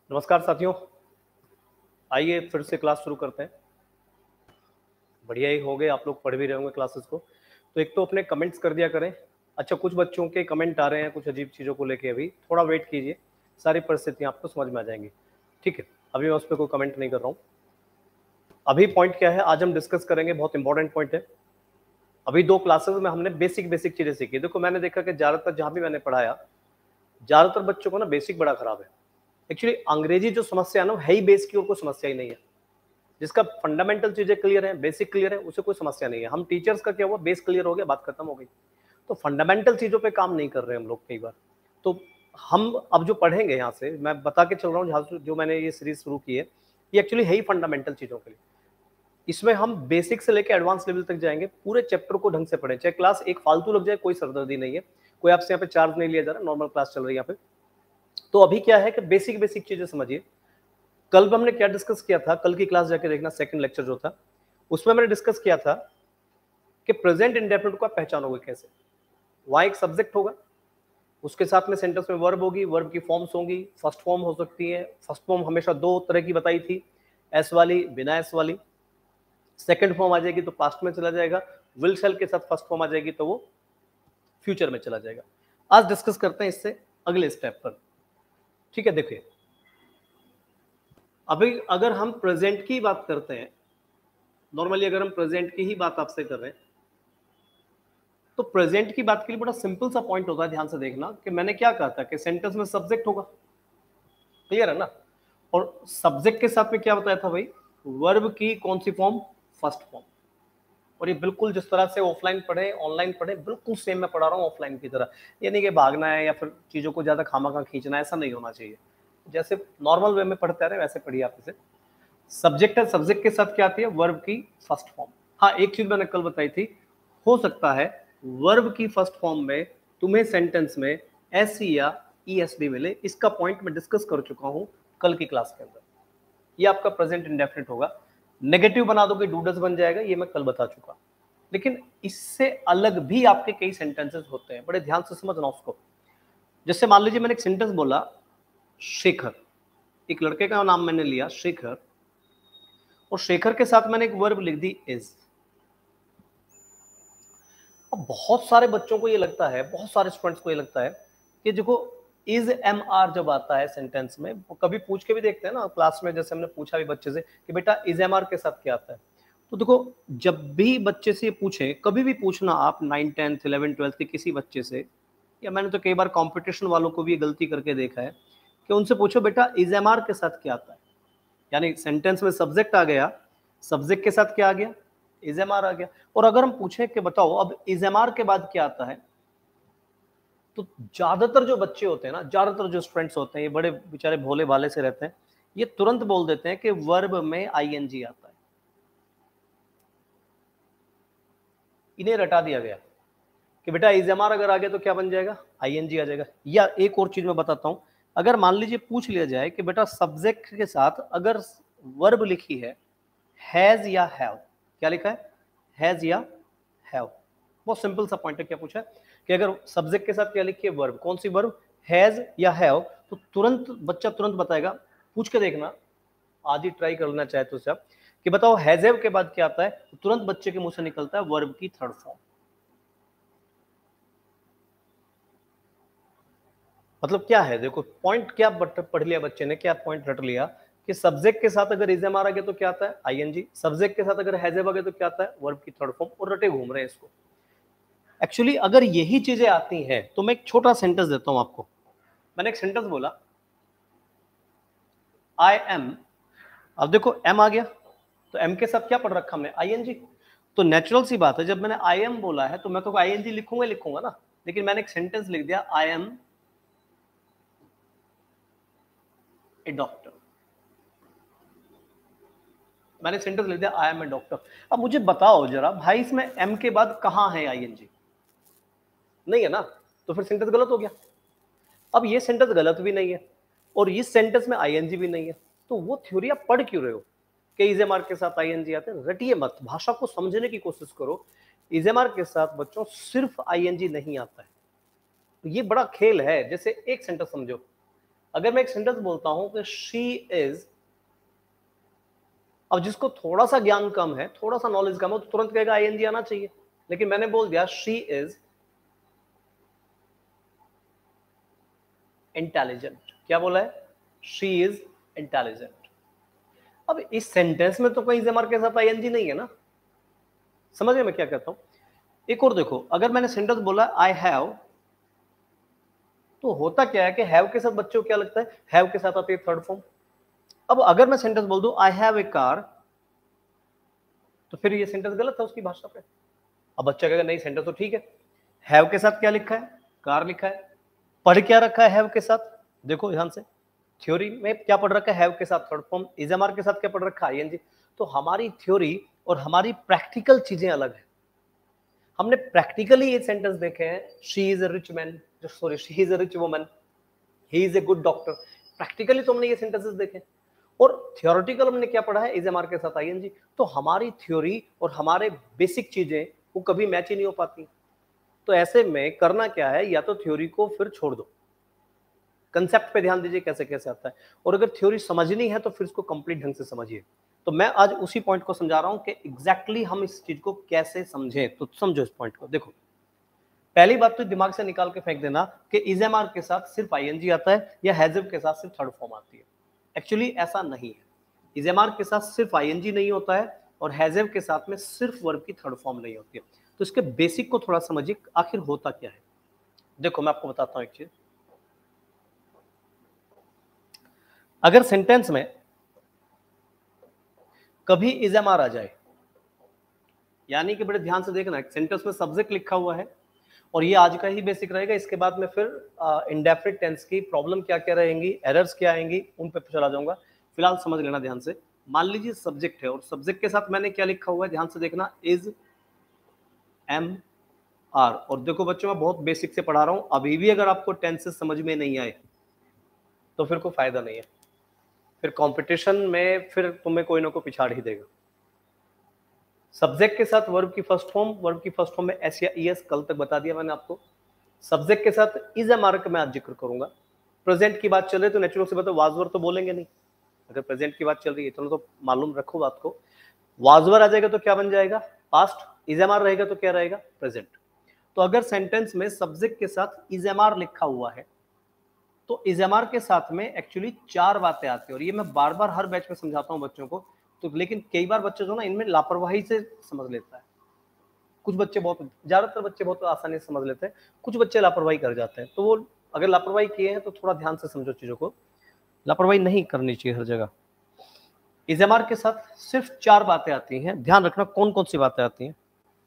नमस्कार साथियों, आइए फिर से क्लास शुरू करते हैं। बढ़िया ही हो गए, आप लोग पढ़ भी रहे होंगे क्लासेस को। तो एक तो अपने कमेंट्स कर दिया करें। अच्छा, कुछ बच्चों के कमेंट आ रहे हैं कुछ अजीब चीज़ों को लेके, अभी थोड़ा वेट कीजिए, सारी परिस्थितियाँ आपको समझ में आ जाएंगी। ठीक है, अभी मैं उस पर कोई कमेंट नहीं कर रहा हूँ। अभी पॉइंट क्या है, आज हम डिस्कस करेंगे, बहुत इंपॉर्टेंट पॉइंट है। अभी 2 क्लासेस में हमने बेसिक चीज़ें सीखी। देखो, मैंने देखा कि ज़्यादातर जहाँ भी मैंने पढ़ाया, ज़्यादातर बच्चों को ना बेसिक बड़ा खराब है। एक्चुअली अंग्रेजी जो समस्या है ना, है ही बेस की और कोई समस्या ही नहीं है। जिसका फंडामेंटल चीजें क्लियर है, बेसिक क्लियर है, उसे कोई समस्या नहीं है। हम टीचर्स का क्या हुआ, बेस क्लियर हो गया, बात खत्म हो गई। तो फंडामेंटल चीजों पे काम नहीं कर रहे हम लोग कई बार। तो हम अब जो पढ़ेंगे यहाँ से, मैं बता के चल रहा हूँ, जहाँ जो मैंने ये सीरीज शुरू की है, ये एक्चुअली है ही फंडामेंटल चीजों के लिए। इसमें हम बेसिक से लेकर एडवांस लेवल तक जाएंगे, पूरे चैप्टर को ढंग से पढ़ें। चाहे क्लास एक फालतू लग जाए, कोई सरदर्दी नहीं है, कोई आपसे यहाँ पे चार्ज नहीं लिया जा रहा, नॉर्मल क्लास चल रही है यहाँ पे। तो अभी क्या है कि बेसिक चीजें समझिए। कल हमने क्या डिस्कस किया था, कल की क्लास जाके देखना, सेकंड लेक्चर जो था, उसमें मैंने डिस्कस किया था कि प्रेजेंट इंडेफिनिट को आप पहचानोगे कैसे। वहां एक सब्जेक्ट होगा, उसके साथ में सेंटेंस में वर्ब होगी, वर्ब की फॉर्म्स होंगी, फर्स्ट फॉर्म हो सकती है। फर्स्ट फॉर्म हमेशा 2 तरह की बताई थी, एस वाली, बिना एस वाली। सेकंड फॉर्म आ जाएगी तो पास्ट में चला जाएगा, विल शैल के साथ फर्स्ट फॉर्म आ जाएगी तो वो फ्यूचर में चला जाएगा। आज डिस्कस करते हैं इससे अगले स्टेप पर। ठीक है, देखिए, अभी अगर हम प्रेजेंट की बात करते हैं, नॉर्मली अगर हम प्रेजेंट की ही बात आपसे कर रहे हैं, तो प्रेजेंट की बात के लिए बड़ा सिंपल सा पॉइंट होता है, ध्यान से देखना कि मैंने क्या कहा था कि सेंटेंस में सब्जेक्ट होगा। क्लियर है ना? और सब्जेक्ट के साथ में क्या बताया था भाई, वर्ब की कौन सी फॉर्म, फर्स्ट फॉर्म। और ये बिल्कुल जिस तरह से ऑफलाइन पढ़े ऑनलाइन पढ़े, बिल्कुल सेम मैं पढ़ा रहा हूँ ऑफलाइन की तरह। ये नहीं कि भागना है या फिर चीजों को ज्यादा खामा खींचना है, ऐसा नहीं होना चाहिए। जैसे नॉर्मल वे में पढ़ते रहे वैसे पढ़िए आप इसे। सब्जेक्ट है, सब्जेक्ट के साथ क्या आती है, वर्ब की फर्स्ट फॉर्म। हाँ, एक चीज मैंने कल बताई थी, हो सकता है वर्ब की फर्स्ट फॉर्म में तुम्हें सेंटेंस में एस या ईएसडी मिले। इसका पॉइंट मैं डिस्कस कर चुका हूं कल की क्लास के अंदर। ये आपका प्रेजेंट इंडेफिनिट होगा। नेगेटिव बना दोगे, डू डज बन जाएगा, ये मैं कल बता चुका। लेकिन इससे अलग भी आपके कई सेंटेंसेस होते हैं, बड़े ध्यान से समझना उसको। जैसे मान लीजिए मैंने एक सेंटेंस बोला, शेखर, एक लड़के का नाम मैंने लिया शेखर, और शेखर के साथ मैंने एक वर्ब लिख दी इज। अब बहुत सारे बच्चों को ये लगता है, बहुत सारे स्टूडेंट्स को ये लगता है कि देखो, इज एम आर जब आता है सेंटेंस में, वो कभी पूछ के भी देखते हैं ना क्लास में, जैसे हमने पूछा भी बच्चे से कि बेटा इज एम आर के साथ क्या आता है। तो देखो, जब भी बच्चे से पूछे, कभी भी पूछना आप 9, 10, 11, 12 के किसी बच्चे से, या मैंने तो कई बार कंपटीशन वालों को भी ये गलती करके देखा है कि उनसे पूछो बेटा इज एम आर के साथ क्या आता है। यानी सेंटेंस में सब्जेक्ट आ गया, सब्जेक्ट के साथ क्या आ गया, इजएमआर आ गया। और अगर हम पूछें कि बताओ अब इजएमआर के बाद क्या आता है, तो ज्यादातर जो बच्चे होते हैं ना, ज्यादातर जो स्टूडेंट्स होते हैं, ये बड़े बेचारे भोले भाले से रहते हैं, ये तुरंत बोल देते हैं कि वर्ब में आईएनजी आता है। इन्हें रटा दिया गया कि बेटा इजएमआर अगर आ गया तो क्या बन जाएगा, आईएनजी आ जाएगा। या एक और चीज मैं बताता हूं, अगर मान लीजिए पूछ लिया जाए कि बेटा सब्जेक्ट के साथ अगर वर्ब लिखी है हैज या हैव, क्या लिखा है, हैज या हैव। बहुत सिंपल सा पॉइंट है, क्या पूछा है कि अगर सब्जेक्ट के साथ क्या लिखिए, वर्ब, कौन सी वर्ब, हैज या हैव, तो तुरंत बच्चा तुरंत बताएगा। पूछ के देखना, आज ही ट्राई कर लेना चाहे तो सब, कि बताओ हैजेव के बाद क्या आता है, तो तुरंत बच्चे के मुंह से निकलता है वर्ब की थर्ड फॉर्म। मतलब क्या है, देखो पॉइंट क्या पढ़ लिया बच्चे ने, क्या पॉइंट रट लिया कि सब्जेक्ट के साथ अगर इजम आ गया तो क्या आता है, आईएनजी। सब्जेक्ट के साथ अगर हैजेव आ गया तो क्या आता है, वर्ब की थर्ड फॉर्म, और रटे घूम रहे हैं इसको। एक्चुअली अगर यही चीजें आती हैं तो मैं एक छोटा सेंटेंस देता हूं आपको। मैंने एक सेंटेंस बोला, आई एम। अब देखो एम आ गया, तो एम के साथ क्या पढ़ रखा हमने, आईएनजी। तो नेचुरल सी बात है, जब मैंने आई एम बोला है तो मैं तो आईएनजी लिखूंगा ना। लेकिन मैंने एक सेंटेंस लिख दिया, आई एम ए डॉक्टर। मैंने सेंटेंस लिख दिया, आई एम ए डॉक्टर। अब मुझे बताओ जरा भाई, इसमें एम के बाद कहां है आईएनजी, नहीं है ना, तो फिर सेंटेंस गलत हो गया। अब ये सेंटेंस गलत भी नहीं है और इस सेंटेंस में आईएनजी भी नहीं है, तो वो थ्योरी आप पढ़ क्यों रहे हो कि इजेमार के साथ आईएनजी आते हैं। रटिए मत, भाषा को समझने की कोशिश करो। इजेमार के साथ बच्चों सिर्फ आईएनजी नहीं आता है, तो ये बड़ा खेल है। जैसे एक सेंटेंस समझो, अगर मैं एक सेंटेंस बोलता हूं कि शी इज, अब जिसको थोड़ा सा ज्ञान कम है, थोड़ा सा नॉलेज कम है, तो तुरंत कहेगा आईएनजी आना चाहिए। लेकिन मैंने बोल दिया शी इज इंटेलिजेंट। क्या बोला है? She is intelligent. अब इस सेंटेंस में तो कोई इजेमार के साथ आईएनजी नहीं है ना। समझ गए मैं क्या कहता हूं? एक और देखो, अगर मैंने सेंटेंस बोला आई हैव, तो होता क्या है कि हैव के साथ बच्चों को क्या लगता है? हैव के साथ आती है थर्ड फॉर्म। अब अगर मैं सेंटेंस बोल दूं आई हैव ए कार, तो फिर ये सेंटेंस गलत है उसकी भाषा पे। अब बच्चा कहेगा नहीं सेंटेंस तो ठीक है, हैव के साथ क्या लिखा है? कार लिखा है। पढ़ क्या रखा है हैव के साथ? देखो ध्यान से, थ्योरी में क्या पढ़ रखा है? हैव के साथ थर्ड फॉर्म, इजेमार के साथ क्या पढ़ रखा है? आईएनजी। तो हमारी थ्योरी और हमारी प्रैक्टिकल चीजें अलग है। हमने प्रैक्टिकली ये सेंटेंस देखे हैं, she is a rich man, sorry she is a rich woman, he is a good doctor. Practically तो हमने ये सेंटेंसेस देखे, और थियोरेटिकल हमने क्या पढ़ा है? इजेमार के साथ आईएनजी। तो हमारी थ्योरी और हमारे बेसिक चीजें वो कभी मैच ही नहीं हो पाती। तो ऐसे में करना क्या है, या तो थ्योरी को फिर छोड़ दो, कंसेप्ट पे ध्यान दीजिए कैसे कैसे आता है, और अगर थ्योरी समझनी है तो फिर इसको कंप्लीट ढंग से समझिए। तो मैं आज उसी पॉइंट को समझा रहा हूं कि एग्जैक्टली हम इस चीज को कैसे समझें। तो समझो इस पॉइंट को। देखो, पहली बात तो दिमाग से निकाल के फेंक देना कि इजेमार के साथ सिर्फ आईएनजी आता है या हैजब के साथ सिर्फ थर्ड फॉर्म आती है। एक्चुअली ऐसा नहीं है। इजेमार के साथ सिर्फ आईएनजी नहीं होता है, और हैजब के साथ में सिर्फ वर्ब की थर्ड फॉर्म नहीं होती है। तो इसके बेसिक को थोड़ा समझिए, आखिर होता क्या है। देखो मैं आपको बताता हूं एक चीज। अगर सेंटेंस में कभी इजेमार आ जाए, यानी कि बड़े ध्यान से देखना, सेंटेंस में सब्जेक्ट लिखा हुआ है, और ये आज का ही बेसिक रहेगा। इसके बाद में फिर इंडेफिनिट टेंस की प्रॉब्लम क्या क्या रहेंगी, एरर्स क्या आएंगी, उन पे चला जाऊंगा। फिलहाल समझ लेना ध्यान से। मान लीजिए सब्जेक्ट है, और सब्जेक्ट के साथ मैंने क्या लिखा हुआ है, ध्यान से देखना, इज एम आर। और देखो बच्चों मैं बहुत बेसिक से पढ़ा रहा हूं, अभी भी अगर आपको टेंसेस समझ में नहीं आए तो फिर कोई फायदा नहीं है, फिर कंपटीशन में फिर तुम्हें कोई ना कोई पिछाड़ ही देगा। सब्जेक्ट के साथ वर्ब की फर्स्ट फॉर्म, वर्ब की फर्स्ट फॉर्म में एस या ईएस, कल तक बता दिया मैंने आपको। सब्जेक्ट के साथ इज एम आर का मैं आज जिक्र करूंगा। प्रेजेंट की बात चल रही है तो नेचुरल से बात है, वाजवर तो बोलेंगे नहीं। अगर प्रेजेंट की बात चल रही है, चलो तो मालूम रखो बात को, वाजवर आ जाएगा तो क्या बन जाएगा? पास्ट। इज एम आर रहेगा तो क्या रहेगा? प्रेजेंट। तो अगर सेंटेंस में सब्जेक्ट के साथ इज एम आर लिखा हुआ है, तो इज एम आर के साथ में एक्चुअली चार बातें आती है, और ये मैं बार बार हर बैच में समझाता हूं बच्चों को। तो लेकिन कई बार बच्चे जो ना इनमें लापरवाही से समझ लेता है। कुछ बच्चे बहुत, ज्यादातर बच्चे बहुत आसानी से समझ लेते हैं, कुछ बच्चे लापरवाही कर जाते हैं। तो वो अगर लापरवाही किए हैं तो थोड़ा ध्यान से समझो चीजों को, लापरवाही नहीं करनी चाहिए हर जगह। इजेमार के साथ सिर्फ चार बातें आती हैं, ध्यान रखना कौन कौन सी बातें आती हैं।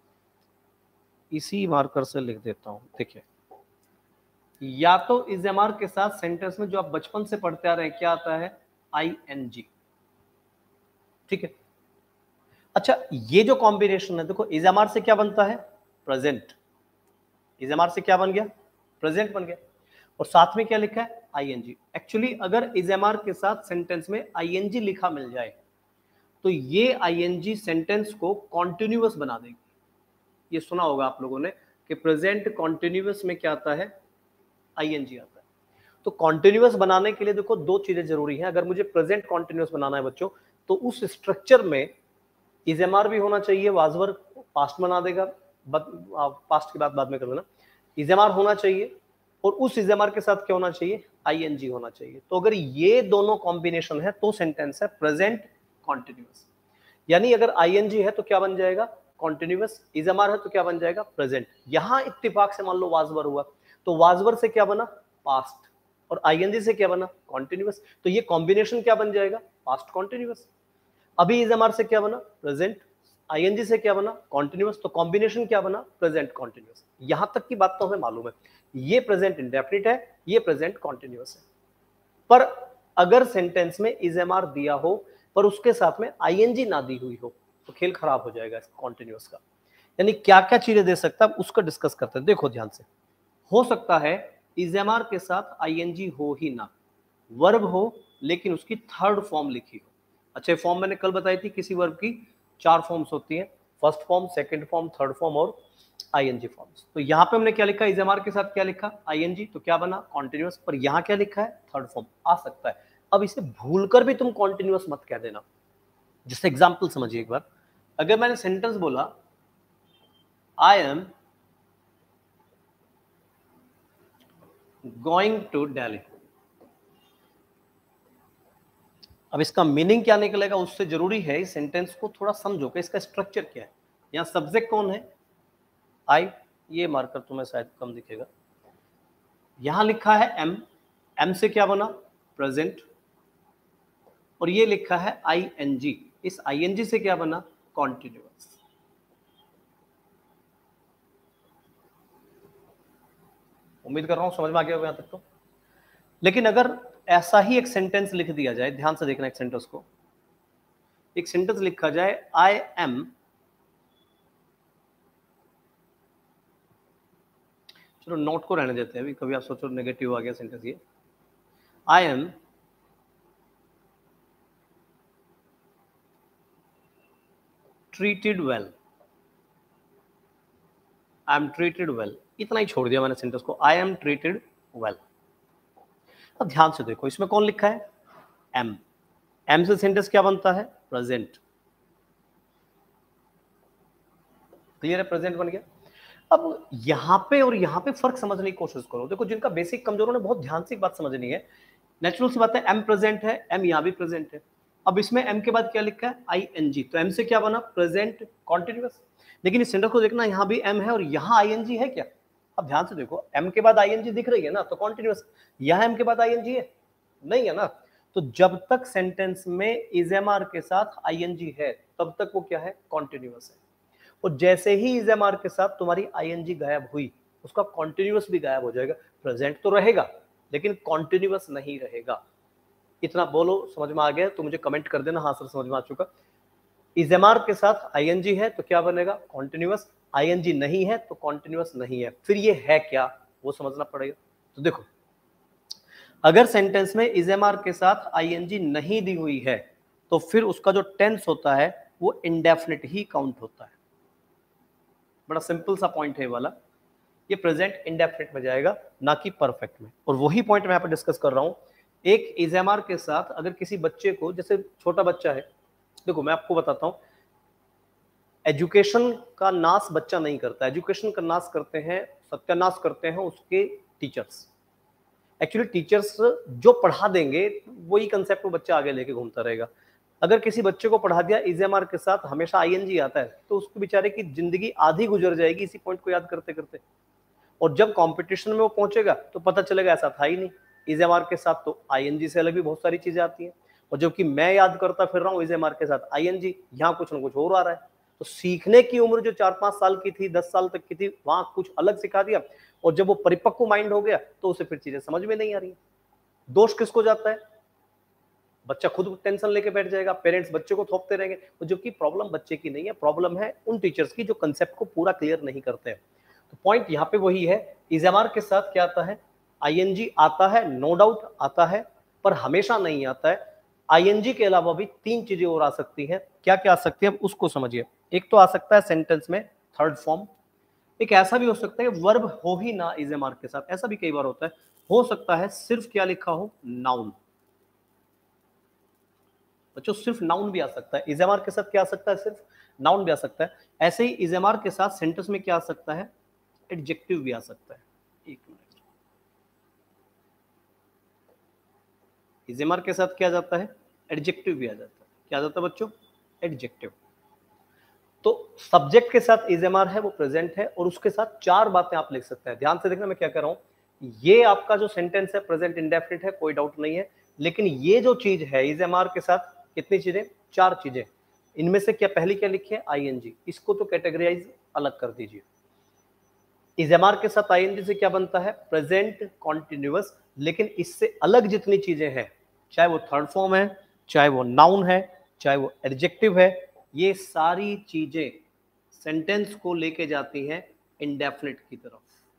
इसी मार्कर से लिख देता हूं, देखिए। या तो इजेमार के साथ सेंटेंस में जो आप बचपन से पढ़ते आ रहे हैं क्या आता है? आईएनजी। ठीक है। अच्छा, ये जो कॉम्बिनेशन है, देखो इजेमार से क्या बनता है? प्रेजेंट। इजेमार से क्या बन गया? प्रेजेंट बन गया। और साथ में क्या लिखा है? आईएनजी। एक्चुअली अगर इजेमार के साथ सेंटेंस में आईएनजी लिखा मिल जाए तो ये आईएनजी सेंटेंस को कॉन्टिन्यूअस बना देगी। ये सुना होगा आप लोगों ने कि प्रेजेंट कॉन्टिन्यूअस में क्या आता है? आईएनजी आता है। तो कॉन्टिन्यूअस बनाने के लिए देखो दो चीजें जरूरी हैं। अगर मुझे प्रेजेंट कॉन्टिन्यूअस बनाना है बच्चों, तो उस स्ट्रक्चर में इजेमार भी होना चाहिए, वाजवर पास्ट बना देगा, पास्ट की बात बाद में कर लेना। इजेमार होना चाहिए, और उस इजेमार के साथ क्या होना चाहिए? आईएनजी होना चाहिए। तो अगर ये दोनों कॉम्बिनेशन है तो सेंटेंस है प्रेजेंट कॉन्टिन्यूअस। यानी अगर आईएनजी है तो क्या बन जाएगा? कॉन्टिन्यूअस। इजेमार है तो क्या बन जाएगा? प्रेजेंट। यहां इत्तेफाक से मान लो वाजवर हुआ, तो वाजवर से क्या बना? पास्ट। और आईएनजी से क्या बना? कॉन्टिन्यूअस। तो ये कॉम्बिनेशन क्या बन जाएगा? Past continuous. अभी इजेमार से क्या बना? प्रेजेंट। आईएनजी से क्या बना? कॉन्टिन्यूअस। तो कॉम्बिनेशन क्या बना? Present continuous. यहां तक की बात तो हमें मालूम है, ये प्रेजेंट इंडेफिनिट है, ये प्रेजेंट कॉन्टिन्यूअस है। पर अगर सेंटेंस में इजेमार दिया हो पर उसके साथ में आईएनजी ना दी हुई हो, तो खेल खराब हो जाएगा इस कॉन्टिन्यूअस का। यानी क्या क्या चीजें दे सकता है उसको डिस्कस करते हैं। देखो ध्यान से, हो सकता है इजेमार के साथ आईएनजी हो ही ना, वर्ब हो लेकिन उसकी थर्ड फॉर्म लिखी हो। अच्छा, फॉर्म मैंने कल बताई थी, किसी वर्ब की चार फॉर्म्स होती हैं, first form, second form, third form और आईएनजी फॉर्म्स। तो यहाँ पे हमने क्या लिखा, इज एम आर के साथ क्या लिखा, आईएनजी, तो क्या बना कॉन्टिन्यूअस। पर यहाँ क्या लिखा है, थर्ड फॉर्म आ सकता है। अब इसे भूलकर भी तुम कॉन्टिन्यूअस मत कह देना। जैसे एग्जाम्पल समझिए एक बार, अगर मैंने सेंटेंस बोला I am going to Delhi, अब इसका मीनिंग क्या निकलेगा, उससे जरूरी है इस सेंटेंस को थोड़ा समझो कि इसका स्ट्रक्चर क्या है। यहाँ सब्जेक्ट कौन है, आई, ये मार्कर तुम्हें शायद कम दिखेगा। यहां लिखा है एम, एम से क्या बना, प्रेजेंट, और ये लिखा है आई एन जी, इस आई एन जी से क्या बना, कॉन्टिन्यूअस। उम्मीद कर रहा हूं समझ में आ गया होगा यहां तक तो। लेकिन अगर ऐसा ही एक सेंटेंस लिख दिया जाए, ध्यान से देखना एक सेंटेंस को, एक सेंटेंस लिखा जाए आई एम, चलो नोट को रहने देते हैं अभी, कभी आप सोचो नेगेटिव आ गया सेंटेंस ये, I am treated well, I am treated well, इतना ही छोड़ दिया मैंने सेंटेंस को, आई एम ट्रीटेड वेल। अब ध्यान से देखो इसमें कौन लिखा है, एम, एम से सेंटेंस क्या बनता है, प्रेजेंट, क्लियर है, प्रेजेंट बन गया। अब यहां पे और यहां पे फर्क समझने की कोशिश करो। देखो जिनका बेसिक कमजोर है बहुत ध्यान से एक बात समझनी है, नेचुरल सी बात है, एम प्रेजेंट है, एम यहां भी प्रेजेंट है। अब इसमें एम के बाद क्या लिखा है, आई एन जी, तो एम से क्या बना, प्रेजेंट कॉन्टिन्यूअस। लेकिन इस सेंटेंस को देखना, यहां भी एम है और यहां आई एन जी है क्या। अब ध्यान से देखो, एम के बाद आई एन जी दिख रही है ना, तो कॉन्टिन्यूअस। यहां एम के बाद आई एन जी है, नहीं है ना। तो जब तक सेंटेंस में इज एम आर के साथ आई एन जी है तब तक वो क्या है, कॉन्टिन्यूअस है। और जैसे ही इज एम आर के साथ तुम्हारी आई एन जी गायब हुई, उसका कॉन्टिन्यूअस भी गायब हो जाएगा। प्रेजेंट तो रहेगा लेकिन कॉन्टिन्यूअस नहीं रहेगा। इतना बोलो समझ में आ गया तो मुझे कमेंट कर देना, हाँ सर समझ में आ चुका। इज एम आर के साथ आई एन जी है तो क्या बनेगा, कॉन्टिन्यूअस। आई एन जी नहीं है तो कॉन्टिन्यूअस नहीं है। फिर ये है क्या, वो समझना पड़ेगा। तो देखो, अगर सेंटेंस में इज एम आर के साथ आई एन जी नहीं दी हुई है तो फिर उसका जो टेंस होता है वो इंडेफिनिट ही काउंट होता है। बड़ा सिंपल सा पॉइंट है वाला, ये प्रेजेंट इंडेफिनिट में जाएगा ना कि परफेक्ट में। और वही पॉइंट मैं यहाँ पे डिस्कस कर रहा हूँ। एक इज एम आर के साथ अगर किसी बच्चे को, जैसे छोटा बच्चा है, देखो मैं आपको बताता हूँ, एजुकेशन का नाश बच्चा नहीं करता, एजुकेशन का नाश करते हैं, सत्यानाश करते हैं उसके टीचर्स। एक्चुअली टीचर्स जो पढ़ा देंगे वही कंसेप्ट को बच्चा आगे लेके घूमता रहेगा। अगर किसी बच्चे को पढ़ा दिया इज एम आर के साथ हमेशा आई एन जी आता है तो उसको बेचारे की जिंदगी आधी गुजर जाएगी इसी पॉइंट को याद करते करते। और जब कंपटीशन में वो पहुंचेगा तो पता चलेगा ऐसा था ही नहीं, इज एम आर के साथ तो आई एन जी से अलग भी बहुत सारी चीजें आती हैं। और जबकि मैं याद करता फिर रहा हूँ इज एम आर के साथ आई एन जी, यहाँ कुछ ना कुछ और आ रहा है। तो सीखने की उम्र जो 4-5 साल की थी, 10 साल तक की थी, वहां कुछ अलग सिखा दिया। और जब वो परिपक्व माइंड हो गया तो उसे फिर चीजें समझ में नहीं आ रही। दोष किसको जाता है, बच्चा खुद टेंशन लेके बैठ जाएगा, पेरेंट्स बच्चे को थोपते रहेंगे। तो जबकि प्रॉब्लम बच्चे की नहीं है, प्रॉब्लम है उन टीचर्स की जो कंसेप्ट को पूरा क्लियर नहीं करते हैं। तो पॉइंट यहाँ पे वही है, इज एम आर के साथ क्या आता है, आईएनजी आता है, नो डाउट आता है, पर हमेशा नहीं आता है। आईएनजी के अलावा भी 3 चीजें और आ सकती हैं। क्या क्या आ सकती है उसको समझिए। एक तो आ सकता है सेंटेंस में थर्ड फॉर्म, एक ऐसा भी हो सकता है वर्ब हो ही ना इज एम आर के साथ, ऐसा भी कई बार होता है। हो सकता है सिर्फ क्या लिखा हो, नाउन। बच्चों सिर्फ नाउन भी आ सकता है, इज एम आर के साथ क्या आ सकता है, सिर्फ नाउन भी आ सकता है। ऐसे ही इज एम आर के साथ सेंटेंस में क्या आ सकता है, एडजेक्टिव भी आ सकता है। एक मिनट, इज एम आर के साथ क्या आ जाता है, एडजेक्टिव भी आ जाता है। क्या आ जाता है बच्चों, एडजेक्टिव। तो सब्जेक्ट के साथ इज एम आर है वो प्रेजेंट है, और उसके साथ 4 बातें आप लिख सकते हैं। ध्यान से देखना मैं क्या कह रहा हूं। ये आपका जो सेंटेंस है प्रेजेंट इंडेफिनिट है, कोई डाउट नहीं है। लेकिन ये जो चीज है इज एम आर के साथ, कितनी चीजें, 4 चीजें। इनमें से क्या पहली क्या लिखी है, आईएनजी। इसको तो कैटेगराइज अलग कर दीजिए। इज एम आर के साथ आईएनजी से क्या बनता है, प्रेजेंट कॉन्टिन्यूअस। लेकिन इससे अलग जितनी चीजें हैं, चाहे वो थर्ड फॉर्म है, चाहे वो नाउन है, चाहे वो एडजेक्टिव है, ये सारी चीजें सेंटेंस को लेके जाती हैं इंडेफिनिट की तरफ।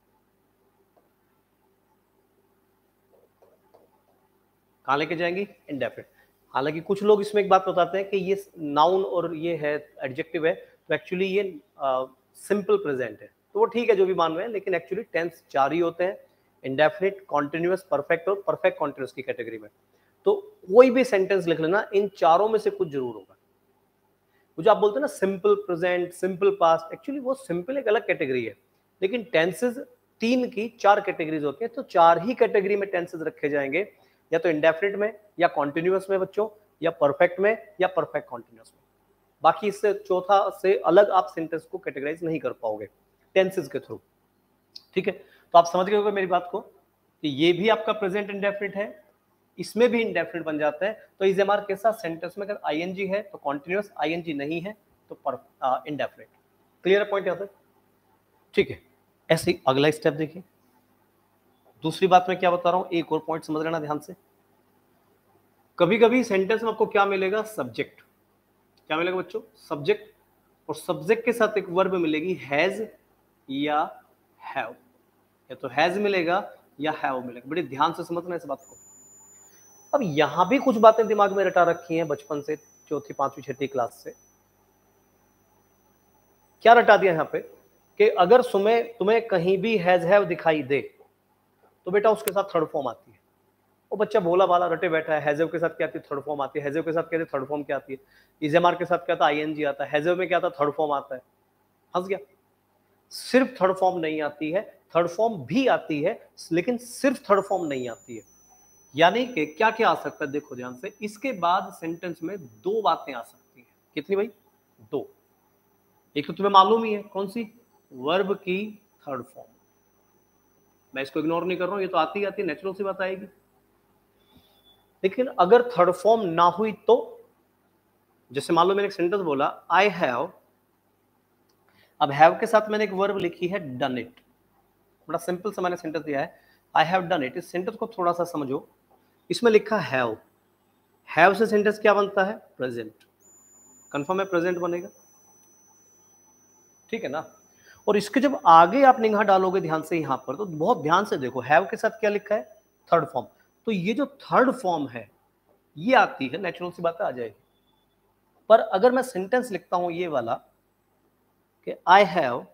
कहां लेके जाएंगी, इंडेफिनिट। हालांकि कुछ लोग इसमें एक बात बताते हैं कि ये नाउन और ये है एडजेक्टिव है, तो एक्चुअली ये सिंपल प्रेजेंट है। तो वो ठीक है जो भी मान रहे हैं, लेकिन एक्चुअली टेंस 4 ही होते हैं, इंडेफिनिट, कॉन्टिन्यूअस, परफेक्ट और परफेक्ट कॉन्टिन्यूअस की कैटेगरी में। तो कोई भी सेंटेंस लिख लेना, इन चारों में से कुछ जरूर होगा। वो जो आप बोलते हैं ना simple present, simple past, actually वो सिंपल एक अलग कैटेगरी है, लेकिन टेंसेज 3 की 4 कैटेगरीज होती है, तो 4 ही कैटेगरी में टेंसेज रखे जाएंगे, या तो इंडेफिनिट में, या कॉन्टिन्यूअस में बच्चों, या परफेक्ट में, या परफेक्ट कॉन्टिन्यूअस में। बाकी इससे चौथा से अलग आप सेंटेंस को कैटेगराइज नहीं कर पाओगे टेंसेज के थ्रू। ठीक है, तो आप समझ गए होंगे मेरी बात को कि ये भी आपका प्रेजेंट इंडेफिनिट है, इसमें भी इंडेफिनिट बन जाता है। तो इज एम आर के साथ सेंटेंस में अगर आईएनजी है तो कॉन्टिन्यूअस, आईएनजी नहीं है तो इंडेफिनिट। क्लियर पॉइंट यहां तक? ठीक है, ऐसे ही अगला स्टेप देखिए। दूसरी बात मैं क्या बता रहा हूं, एक और पॉइंट समझ लेना ध्यान से। कभी कभी सेंटेंस में आपको क्या मिलेगा, सब्जेक्ट। क्या मिलेगा बच्चों, सब्जेक्ट, और सब्जेक्ट के साथ एक वर्ब मिलेगी, हैज या हैव, या तो हैज मिलेगा या हैव मिलेगा। बड़े ध्यान से समझना इस बात को। अब यहां भी कुछ बातें दिमाग में रटा रखी हैं बचपन से, चौथी पांचवी छठी क्लास से। क्या रटा दिया यहाँ पे कि अगर तुम्हें कहीं भी हैज हैव दिखाई दे तो बेटा उसके साथ थर्ड फॉर्म आती है। वो बच्चा भोला भाला रटे बैठा है, हैजव के साथ क्या आती है, थर्ड फॉर्म आती है। हैजव के साथ कहते थर्ड फॉर्म क्या आती है, इजेमार के साथ क्या आता है, आईएनजी आता है। हैजव में क्या आता है, थर्ड फॉर्म आता है। हंस गया। सिर्फ थर्ड फॉर्म नहीं आती है, थर्ड फॉर्म भी आती है, लेकिन सिर्फ थर्ड फॉर्म नहीं आती है। यानी कि क्या क्या आ सकता है, देखो ध्यान से। इसके बाद सेंटेंस में 2 बातें आ सकती है। कितनी भाई, 2। एक तो तुम्हें मालूम ही है कौन सी, वर्ब की थर्ड फॉर्म। मैं इसको इग्नोर नहीं कर रहा हूं, ये तो आती आती नेचुरल सी बात आएगी। लेकिन अगर थर्ड फॉर्म ना हुई तो, जैसे मान लो मैंने एक सेंटेंस बोला, आई हैव, अब हैव के साथ मैंने एक वर्ब लिखी है, डन इट। बड़ा सिंपल सा मैंने सेंटेंस दिया है, आई हैव डन इट। इस सेंटेंस को थोड़ा सा समझो। इसमें लिखा हैव से सेंटेंस क्या बनता है, प्रेजेंट। कंफर्म है, प्रेजेंट बनेगा, ठीक है ना। और इसके जब आगे आप निगाह डालोगे ध्यान से यहां पर, तो बहुत ध्यान से देखो, हैव के साथ क्या लिखा है, थर्ड फॉर्म। तो ये जो थर्ड फॉर्म है ये आती है, नेचुरल सी बात आ जाएगी। पर अगर मैं सेंटेंस लिखता हूं ये वाला कि I have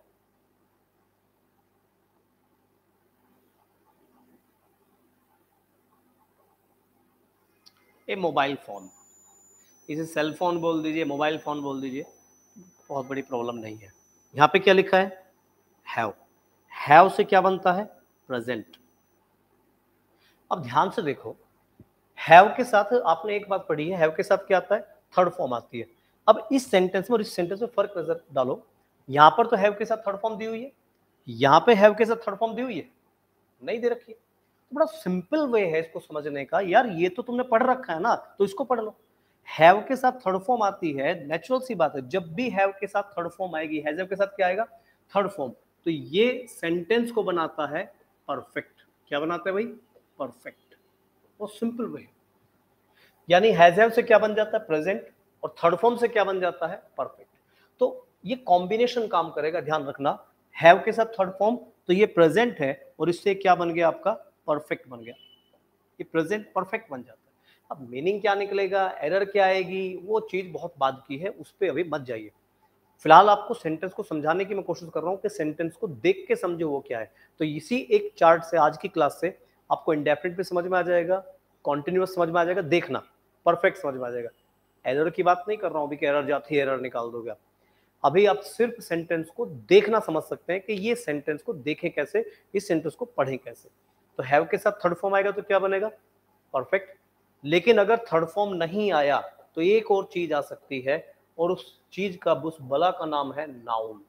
a mobile phone, इसे सेल फोन बोल दीजिए, मोबाइल फोन बोल दीजिए, बहुत बड़ी प्रॉब्लम नहीं है। यहां पे क्या लिखा है, हैव से क्या बनता है, प्रेजेंट। अब ध्यान से देखो, हैव के साथ आपने एक बात पढ़ी है, हैव के साथ क्या आता है, थर्ड फॉर्म आती है। अब इस सेंटेंस में और इस सेंटेंस में फर्क नजर डालो। यहां पर तो हैव के साथ थर्ड फॉर्म दी हुई है, यहां पे हैव के साथ थर्ड फॉर्म दी हुई है, नहीं दे रखी है। तो बड़ा सिंपल वे है इसको समझने का, यार ये तो तुमने पढ़ रखा है ना, तो इसको पढ़ लो। हैव के साथ थर्ड फॉर्म आती है, नेचुरल सी बात है, जब भी हैव के साथ थर्ड फॉर्म आएगी, हैव के साथ क्या आएगा, थर्ड फॉर्म। तो ये सेंटेंस को बनाता है परफेक्ट। क्या बनाता है भाई, परफेक्ट। वो सिंपल वे, यानी हैव से क्या बन जाता है, प्रेजेंट, और थर्ड फॉर्म से क्या बन जाता है, परफेक्ट। तो ये कॉम्बिनेशन काम करेगा, ध्यान रखना। हैव के साथ थर्ड फॉर्म, तो ये प्रेजेंट है, और इससे क्या बन गया आपका, परफेक्ट बन गया। ये प्रेजेंट परफेक्ट बन जाता है। अब मीनिंग क्या निकलेगा, एरर क्या आएगी, वो चीज बहुत बाद की है, उस पर अभी मत जाइए। फिलहाल आपको सेंटेंस को समझाने की मैं कोशिश कर रहा हूँ कि सेंटेंस को देख के समझो वो क्या है। तो इसी एक चार्ट से, आज की क्लास से, आपको इंडेफिनिट भी समझ में आ जाएगा, कॉन्टिन्यूअस समझ में आ जाएगा, देखना परफेक्ट समझ में आ जाएगा। एरर की बात नहीं कर रहा हूँ अभी कि एरर जाती है एरर निकाल दोगे आप। अभी आप सिर्फ सेंटेंस को देखना समझ सकते हैं कि ये सेंटेंस को देखें कैसे, इस सेंटेंस को पढ़ें कैसे। तो हैव के साथ थर्ड फॉर्म आएगा तो क्या बनेगा, परफेक्ट। लेकिन अगर थर्ड फॉर्म नहीं आया तो एक और चीज आ सकती है, और उस चीज का, उस बला का नाम है नाउन।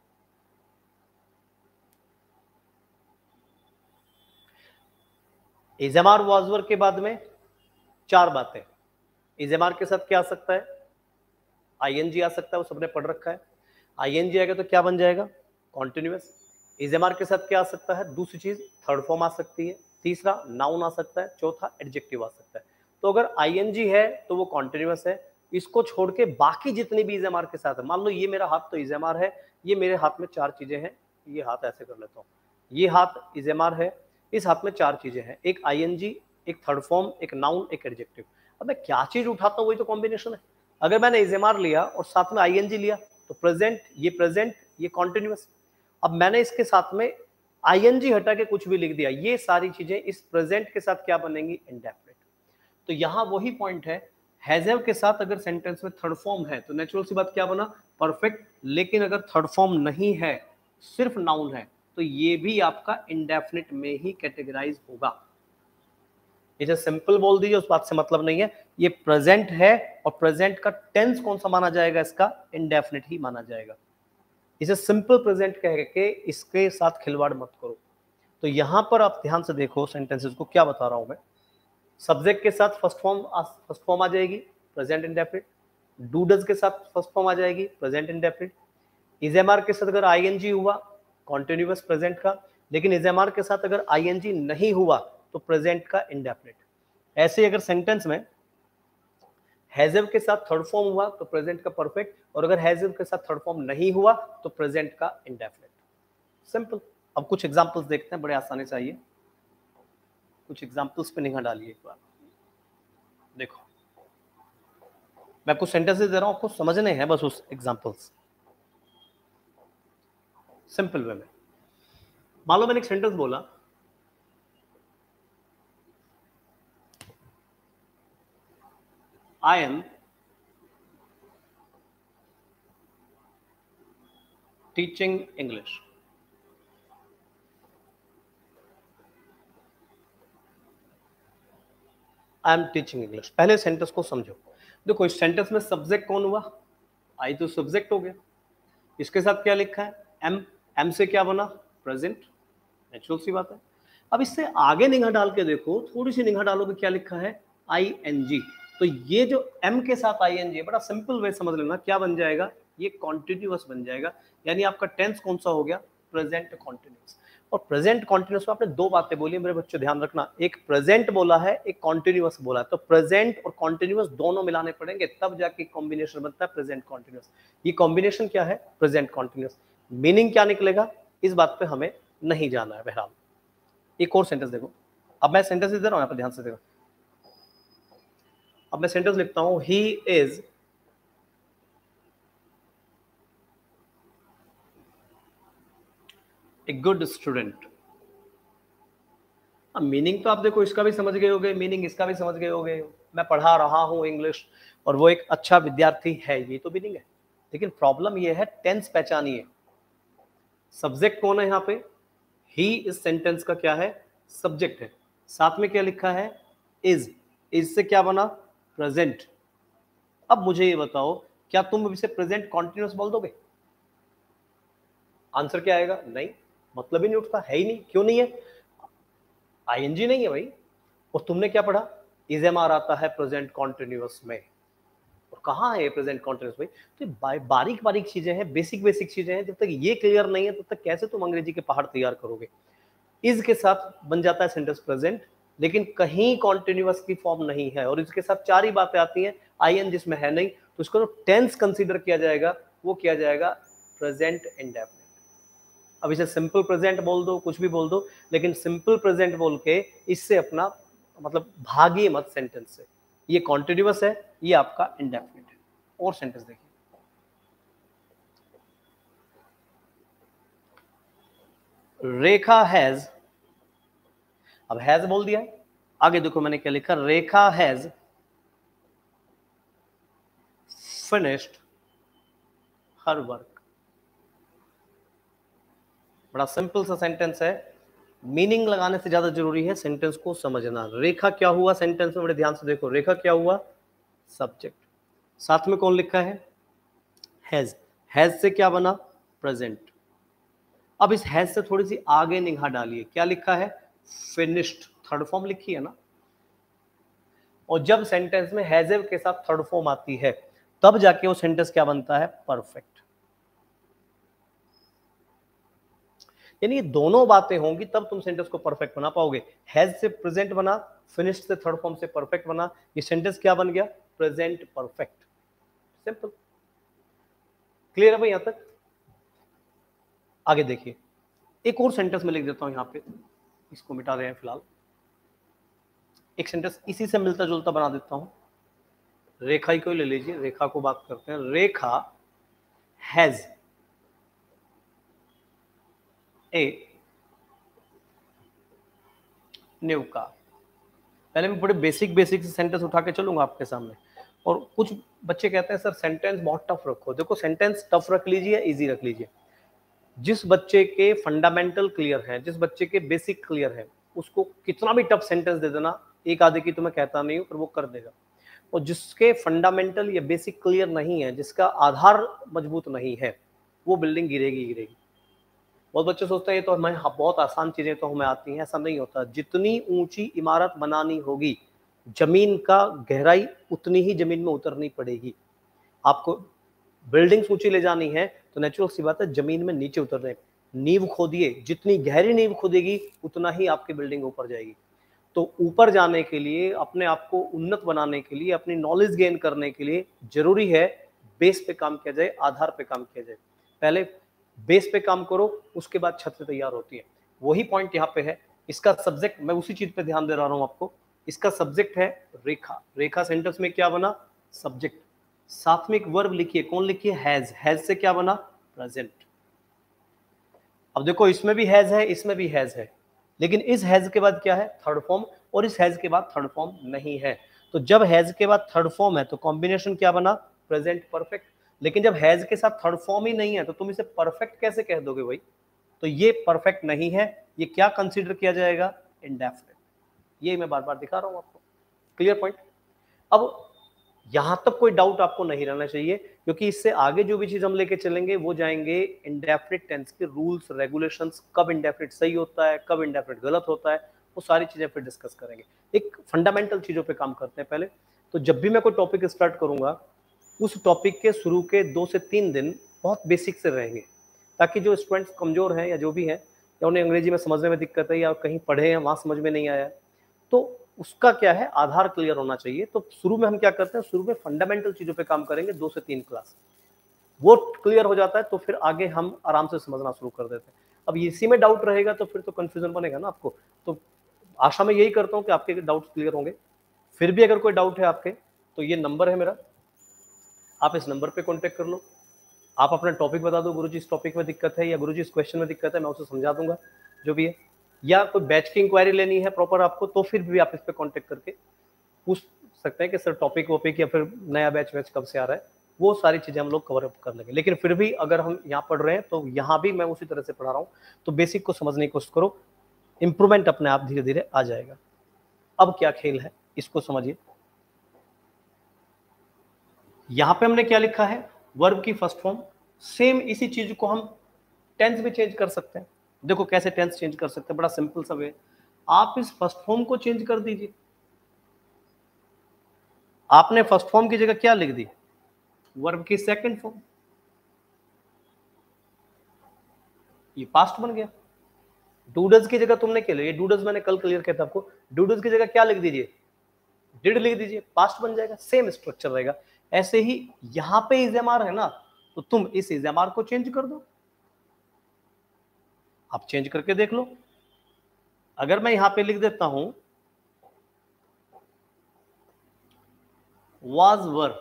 इजेमार वाजवर के बाद में 4 बातें। इजेमार के साथ क्या आ सकता है, आईएनजी आ सकता है, वो सबने पढ़ रखा है। आईएनजी आएगा तो क्या बन जाएगा, कॉन्टिन्यूअस। इजेमार के साथ क्या आ सकता है, दूसरी चीज थर्ड फॉर्म आ सकती है, तीसरा नाउन आ सकता है, चौथा एडजेक्टिव आ सकता है। तो अगर आईएनजी है तो वो कॉन्टिन्यूअस है। इसको छोड़ के बाकी जितनी भी इजेमार के साथ है, मान लो ये मेरा हाथ तो इजेमार है, ये मेरे हाथ में 4 चीजें हैं, ये हाथ ऐसे कर लेता हूँ, ये हाथ इजेमार है, इस हाथ में 4 चीजें हैं, एक आईएनजी, एक थर्ड फॉर्म, एक नाउन, एक एडजेक्टिव। अब मैं क्या चीज उठाता हूँ, वही तो कॉम्बिनेशन है। अगर मैंने इजेमार लिया और साथ में आईएनजी लिया तो प्रेजेंट, ये कॉन्टिन्यूअस। अब मैंने इसके साथ में आईएनजी हटा के कुछ भी लिख दिया, ये सारी चीजें इस प्रेजेंट के साथ क्या बनेंगी, इंडेफिनिट। तो यहां वही पॉइंट है, हैज हैव के साथ अगर सेंटेंस में थर्ड फॉर्म है तो नेचुरल सी बात क्या बना, परफेक्ट। लेकिन अगर थर्ड फॉर्म नहीं है, सिर्फ नाउन है, तो ये भी आपका इंडेफिनिट में ही कैटेगराइज होगा। इसे सिंपल बोल दीजिए, उस बात से मतलब नहीं है। ये प्रेजेंट है और प्रेजेंट का टेंस कौन सा माना जाएगा, इसका इंडेफिनिट ही माना जाएगा। इसे सिंपल प्रेजेंट कह के इसके साथ खिलवाड़ मत करो। तो यहां पर आप ध्यान से देखो सेंटेंसेस को, क्या बता रहा हूं मैं। सब्जेक्ट के साथ फर्स्ट फॉर्म आ जाएगी, प्रेजेंट इंडेफिनिट। डू डज के साथ फर्स्ट फॉर्म आ जाएगी, प्रेजेंट इंडेफिनिट। इजेमआर के साथ अगर आईएनजी हुआ, कॉन्टिन्यूअस प्रेजेंट का। लेकिन इजेमआर के साथ अगर आईएनजी नहीं हुआ तो प्रेजेंट का इंडेफिनिट। ऐसे अगर सेंटेंस में हैजव के साथ थर्ड फॉर्म हुआ तो प्रेजेंट का परफेक्ट, और अगर हैजव के साथ थर्ड फॉर्म नहीं हुआ तो प्रेजेंट का इंडेफिनिट। सिंपल। अब कुछ एग्जांपल्स देखते हैं, बड़े आसानी से। आइए कुछ एग्जांपल्स पे निगाह डालिए एक बार। देखो मैं कुछ सेंटेंसेस दे रहा हूं, आपको समझने हैं बस उस एग्जांपल्स, सिंपल वे में। मान लो मैंने एक सेंटेंस बोला, I am teaching English. I am teaching English. पहले सेंटेंस को समझो। देखो इस सेंटेंस में सब्जेक्ट कौन हुआ, आई तो सब्जेक्ट हो गया। इसके साथ क्या लिखा है, एम। एम से क्या बना, प्रेजेंट। नेचुरल सी बात है। अब इससे आगे निगाह डाल के देखो, थोड़ी सी निगाह डालोगे, क्या लिखा है, आई एन जी। तो ये जो एम के साथ आई एन जी, बड़ा सिंपल वे समझ लेना, क्या बन जाएगा, ये कॉन्टिन्यूअस बन जाएगा। यानी आपका टेंस कौन सा हो गया, प्रेजेंट कॉन्टिन्यूअस। और प्रेजेंट कॉन्टिन्यूअस में आपने दो बातें बोली मेरे बच्चों, ध्यान रखना। एक प्रेजेंट बोला है, एक कॉन्टिन्यूअस बोला है। तो प्रेजेंट और कॉन्टिन्यूअस दोनों मिलाने पड़ेंगे, तब जाके कॉम्बिनेशन बनता है प्रेजेंट कॉन्टिन्यूअस। ये कॉम्बिनेशन क्या है, प्रेजेंट कॉन्टिन्यूअस। मीनिंग क्या निकलेगा इस बात पे हमें नहीं जाना है बहरहाल। एक और सेंटेंस देखो। अब मैं सेंटेंस दे रहा हूं, यहाँ पर ध्यान से देखो। अब मैं सेंटेंस लिखता हूं, he is a good student. अब मीनिंग तो आप देखो, इसका भी समझ गए होगे, मीनिंग इसका भी समझ गए होगे। मैं पढ़ा रहा हूं इंग्लिश और वो एक अच्छा विद्यार्थी है, ये तो मीनिंग है। लेकिन प्रॉब्लम ये है, टेंस पहचानिए। सब्जेक्ट कौन है यहाँ पे, ही इस सेंटेंस का क्या है, सब्जेक्ट है। साथ में क्या लिखा है, इज। इज से क्या बना, प्रेजेंट। अब मुझे ये बताओ, क्या तुम इसे प्रेजेंट कॉन्टिन्यूअस बोल दोगे, आंसर क्या आएगा, नहीं। मतलब ही नहीं उठता, है ही नहीं। क्यों नहीं है, आईएनजी नहीं है भाई। और तुमने क्या पढ़ा, इजेमआर आता है प्रेजेंट कॉन्टिन्यूअस में। और कहाँ है प्रेजेंट कॉन्टिन्यूअस भाई। तो बारीक बारीक चीजें हैं, बेसिक बेसिक चीजें हैं। जब तक ये क्लियर नहीं है तब तक कैसे तुम अंग्रेजी के पहाड़ तैयार करोगे। इज के साथ बन जाता है सेंटेंस प्रेजेंट, लेकिन कहीं कॉन्टिन्यूअस की फॉर्म नहीं है। और इसके साथ चार ही बातें आती हैं, आईएन जिसमें है नहीं, तो इसको जो टेंस कंसीडर किया जाएगा वो किया जाएगा प्रेजेंट इंडेफिनिट। अब इसे सिंपल प्रेजेंट बोल दो, कुछ भी बोल दो, लेकिन सिंपल प्रेजेंट बोल के इससे अपना मतलब भागिए मत सेंटेंस से। ये कॉन्टिन्यूअस है, ये आपका इंडेफिनिट है। और सेंटेंस देखिए, रेखा हैज। अब हैज बोल दिया, आगे देखो मैंने क्या लिखा, Rekha has finished her work. बड़ा सिंपल सा सेंटेंस है, मीनिंग लगाने से ज्यादा जरूरी है सेंटेंस को समझना। रेखा क्या हुआ सेंटेंस में, बड़े ध्यान से देखो। रेखा क्या हुआ, सब्जेक्ट। साथ में कौन लिखा है, हैज। हैज से क्या बना, प्रेजेंट। अब इस हैज से थोड़ी सी आगे निगाह डालिए, क्या लिखा है, फिनिश्ड। थर्ड फॉर्म लिखी है ना। और जब सेंटेंस में हैजेव के साथ थर्ड फॉर्म आती है तब जाके वो सेंटेंस क्या बनता है, परफेक्ट। यानी ये दोनों बातें होंगी तब तुम सेंटेंस को परफेक्ट बना पाओगे। हैज से प्रेजेंट बना, फिनिश्ड से थर्ड फॉर्म से परफेक्ट बना, ये सेंटेंस क्या बन गया, प्रेजेंट परफेक्ट। सिंपल। क्लियर है भाई यहां तक। आगे देखिए, एक और सेंटेंस में लिख देता हूं यहां पे, इसको मिटा रहे हैं फिलहाल। एक सेंटेंस इसी से मिलता जुलता बना देता हूं। रेखा ही को ले लीजिए, रेखा को बात करते हैं। Rekha has a new car. पहले मैं बड़े बेसिक से सेंटेंस उठा के चलूंगा आपके सामने। और कुछ बच्चे कहते हैं सर सेंटेंस बहुत टफ रखो। देखो सेंटेंस टफ रख लीजिए, इजी रख लीजिए। जिस बच्चे के फंडामेंटल क्लियर है, जिस बच्चे के बेसिक क्लियर है, उसको कितना भी टफ सेंटेंस दे देना, एक आधे की तो मैं कहता नहीं हूँ, पर वो कर देगा। और जिसके फंडामेंटल या बेसिक क्लियर नहीं है, जिसका आधार मजबूत नहीं है, वो बिल्डिंग गिरेगी गिरेगी। बहुत बच्चे सोचते हैं ये तो हमें बहुत आसान चीजें तो हमें आती हैं, ऐसा नहीं होता। जितनी ऊंची इमारत बनानी होगी, जमीन का गहराई उतनी ही जमीन में उतरनी पड़ेगी। आपको बिल्डिंग्स ऊंची ले जानी है तो नेचुरल सी बात है जमीन में नीचे उतरने, नींव खोदिए, जितनी गहरी नींव खोदेगी उतना ही आपकी बिल्डिंग ऊपर जाएगी। तो ऊपर जाने के लिए, अपने आप को उन्नत बनाने के लिए, अपनी नॉलेज गेन करने के लिए जरूरी है बेस पे काम किया जाए, आधार पे काम किया जाए। पहले बेस पे काम करो, उसके बाद छत तैयार होती है। वही पॉइंट यहाँ पे है। इसका सब्जेक्ट, मैं उसी चीज पे ध्यान दे रहा हूँ आपको। इसका सब्जेक्ट है रेखा। रेखा सेंटेंस में क्या बना? सब्जेक्ट। साथ में एक वर्ब लिखिए। कौन लिखिए? हैज। हैज से क्या बना? प्रेजेंट। अब देखो इसमें भी हैज है, इसमें भी हैज है, लेकिन इस हैज के बाद क्या है? Third form. और इस हैज के बाद थर्ड फॉर्म नहीं है। तो जब हैज के बाद थर्ड फॉर्म है तो कॉम्बिनेशन क्या बना? Present perfect. लेकिन जब हैज के साथ थर्ड फॉर्म ही नहीं है तो तुम इसे परफेक्ट कैसे कह दोगे भाई? तो ये परफेक्ट नहीं है। ये क्या कंसीडर किया जाएगा? इंडेफिनिट। ये मैं बार बार दिखा रहा हूं आपको। Clear point? अब यहां तक कोई डाउट आपको नहीं रहना चाहिए, क्योंकि इससे आगे जो भी चीज हम लेके चलेंगे वो जाएंगे इंडेफिनिट टेंस के रूल्स रेगुलेशंस, कब इंडेफिनिट सही होता है, कब इंडेफिनिट गलत होता है, वो सारी चीजें फिर डिस्कस करेंगे। एक फंडामेंटल चीजों पे काम करते हैं पहले। तो जब भी मैं कोई टॉपिक स्टार्ट करूंगा, उस टॉपिक के शुरू के 2 से 3 दिन बहुत बेसिक से रहेंगे, ताकि जो स्टूडेंट्स कमजोर हैं या जो भी हैं, या उन्हें अंग्रेजी में समझने में दिक्कत है या कहीं पढ़े हैं वहां समझ में नहीं आया, तो उसका क्या है? आधार क्लियर होना चाहिए। तो शुरू में हम क्या करते हैं? शुरू में फंडामेंटल चीजों पे काम करेंगे 2 से 3 क्लास। वो क्लियर हो जाता है तो फिर आगे हम आराम से समझना शुरू कर देते हैं। अब इसी में डाउट रहेगा तो फिर तो कंफ्यूजन बनेगा ना आपको। तो आशा मैं यही करता हूँ कि आपके डाउट क्लियर होंगे। फिर भी अगर कोई डाउट है आपके, तो ये नंबर है मेरा, आप इस नंबर पे कॉन्टेक्ट कर लो। आप अपना टॉपिक बता दो, गुरुजी इस टॉपिक में दिक्कत है या गुरुजी इस क्वेश्चन में दिक्कत है, मैं उसे समझा दूंगा जो भी है। या कोई बैच की इंक्वायरी लेनी है प्रॉपर आपको, तो फिर भी आप इस पे कांटेक्ट करके पूछ सकते हैं कि सर टॉपिक वॉपिक या फिर नया बैच कब से आ रहा है। वो सारी चीजें हम लोग कवर अप कर लेंगे। लेकिन फिर भी अगर हम यहाँ पढ़ रहे हैं तो यहाँ भी मैं उसी तरह से पढ़ा रहा हूँ। तो बेसिक को समझने की कोशिश करो, इंप्रूवमेंट अपने आप धीरे धीरे आ जाएगा। अब क्या खेल है इसको समझिए। यहाँ पे हमने क्या लिखा है? वर्ब की फर्स्ट फॉर्म। सेम इसी चीज को हम टेंस में चेंज कर सकते हैं। देखो कैसे टेंस चेंज कर सकते हैं, बड़ा सिंपल सा वे। आप इस फर्स्ट फॉर्म को चेंज कर दीजिए। आपने फर्स्ट फॉर्म की जगह क्या लिख दी? वर्ब की सेकंड फॉर्म। ये पास्ट बन गया। डूडज की जगह तुमने क्या लिया? ये डूडज मैंने कल क्लियर किया था आपको। डूडज की जगह क्या लिख दीजिए? डिड लिख दीजिए, पास्ट बन जाएगा। सेम स्ट्रक्चर रहेगा। ऐसे ही यहां पे इज़ेमार है ना, तो तुम इस इज़ेमार को चेंज कर दो। आप चेंज करके देख लो। अगर मैं यहां पे लिख देता हूं वाज वर,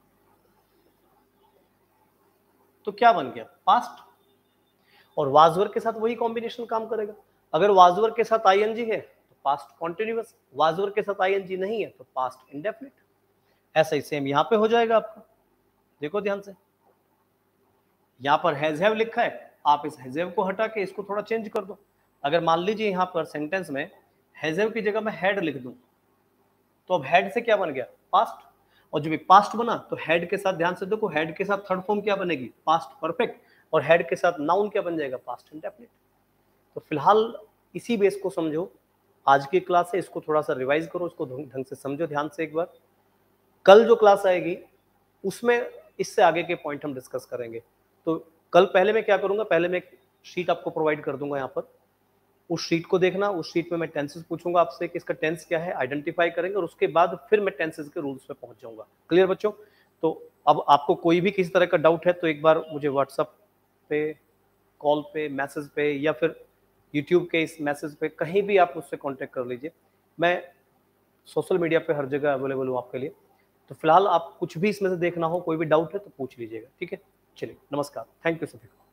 तो क्या बन गया? पास्ट। और वाजवर के साथ वही कॉम्बिनेशन काम करेगा। अगर वाजवर के साथ आईएनजी है तो पास्ट कॉन्टिन्यूअस, वाजवर के साथ आईएनजी नहीं है तो पास्ट इंडेफिनिट। ऐसा ही सेम यहां पे हो जाएगा आपका। देखो ध्यान से, यहां पर हैज हैव लिखा है, आप इस हैज हैव को हटा के इसको थोड़ा चेंज कर दो। अगर मान लीजिए यहां पर सेंटेंस में हैज हैव की जगह मैं हैड लिख दूं, तो अब हेड से क्या बन गया? पास्ट। और जब पास्ट बना तो हेड के साथ, ध्यान से देखो, हेड के साथ थर्ड फॉर्म क्या बनेगी? Past perfect. और हेड के साथ नाउन क्या बन जाएगा? Past indefinite. तो फिलहाल इसी बेस को समझो। आज की क्लास है, इसको थोड़ा सा रिवाइज करो, इसको ढंग से समझो ध्यान से एक बार। कल जो क्लास आएगी उसमें इससे आगे के पॉइंट हम डिस्कस करेंगे। तो कल पहले मैं क्या करूंगा? पहले मैं एक शीट आपको प्रोवाइड कर दूंगा यहाँ पर। उस शीट को देखना। उस शीट में मैं टेंसेस पूछूंगा आपसे कि इसका टेंस क्या है, आइडेंटिफाई करेंगे, और उसके बाद फिर मैं टेंसेस के रूल्स पे पहुंच जाऊंगा। क्लियर बच्चों? तो अब आपको कोई भी किसी तरह का डाउट है तो एक बार मुझे व्हाट्सएप पे, कॉल पे, मैसेज पे, या फिर यूट्यूब के इस मैसेज पे कहीं भी आप मुझसे कांटेक्ट कर लीजिए। मैं सोशल मीडिया पे हर जगह अवेलेबल हूँ आपके लिए। तो फिलहाल आप कुछ भी इसमें से देखना हो, कोई भी डाउट है तो पूछ लीजिएगा। ठीक है, चलिए, नमस्कार, थैंक यू सभी को।